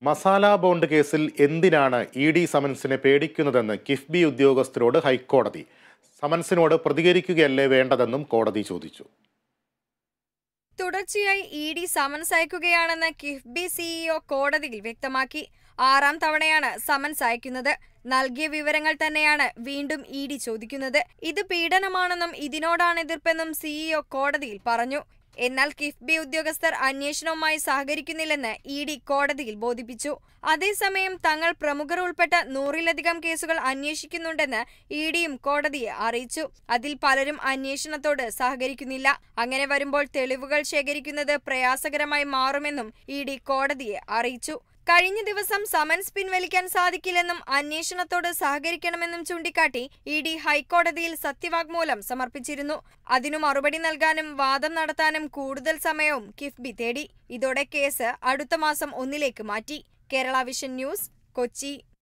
Masala bond കേസിൽ എന്തിനാണ് ED. സമൻസിനെ പേടിക്കുന്നതെന്ന് KIIFB ഉദ്യോഗസ്ഥരോട് ഹൈക്കോടതി. സമൻസിനോട് പ്രതികരിക്കുകയല്ലേ വേണ്ടതെന്നും കോടതി ചോദിച്ചു. തുടർച്ചയായി ഇ.ഡി. സമൻസ് അയക്കുകയാണെന്ന് കിഫ്ബി സിഇഒ കോടതിയിൽ വ്യക്തമാക്കി. 6ാം തവണയാണ് സമൻസ് അയക്കുന്നത്. നൽകിയ വിവരങ്ങൾ തന്നെയാണ് വീണ്ടും ഇ.ഡി. ചോദിക്കുന്നത്. ഇത് പീഡനമാണെന്നും ഇതിനോടാണ് എതിർപ്പെന്നും സിഇഒ കോടതിയിൽ പറഞ്ഞു. എന്നാൽ കിഫ്ബി ഉദ്യോഗസ്ഥർ അന്വേഷണവുമായി സഹകരിക്കുന്നില്ലെന്ന് ഇ.ഡി. കോടതിയിൽ ബോധിപ്പിച്ചു. അതേസമയം തങ്ങൾ പ്രമുഖർ ഉൾപ്പെട്ട 100-ലധികം കേസുകൾ അന്വേഷിക്കുന്നുണ്ടെന്ന് ഇ.ഡിയും കോടതിയെ അറിയിച്ചു. അതിൽ പലരും അന്വേഷണത്തോട് സഹകരിക്കുന്നില്ല. അങ്ങനെ വരുമ്പോൾ തെളിവുകൾ ശേഖരിക്കുന്നത് പ്രയാസകരമായി മാറുമെന്നും ഇ.ഡി. കോടതിയെ അറിയിച്ചു. കഴിഞ്ഞ ദിവസം സമൻസ് പിൻവലിക്കാൻ സാധിക്കില്ലെന്നും അന്വേഷണത്തോട് സഹകരിക്കണമെന്നും ചൂണ്ടിക്കാട്ടി ഇ.ഡി. ഹൈക്കോടതിയിൽ സത്യവാങ്മൂലം സമർപ്പിച്ചിരുന്നു. അതിനു മറുപടി നൽകാനും വാദം നടത്താനും കൂടുതൽ സമയവും കിഫ്ബി തേടി. ഇതോടെ കേസ് അടുത്ത മാസം 1 മാറ്റി. Kerala vision news, Kochi.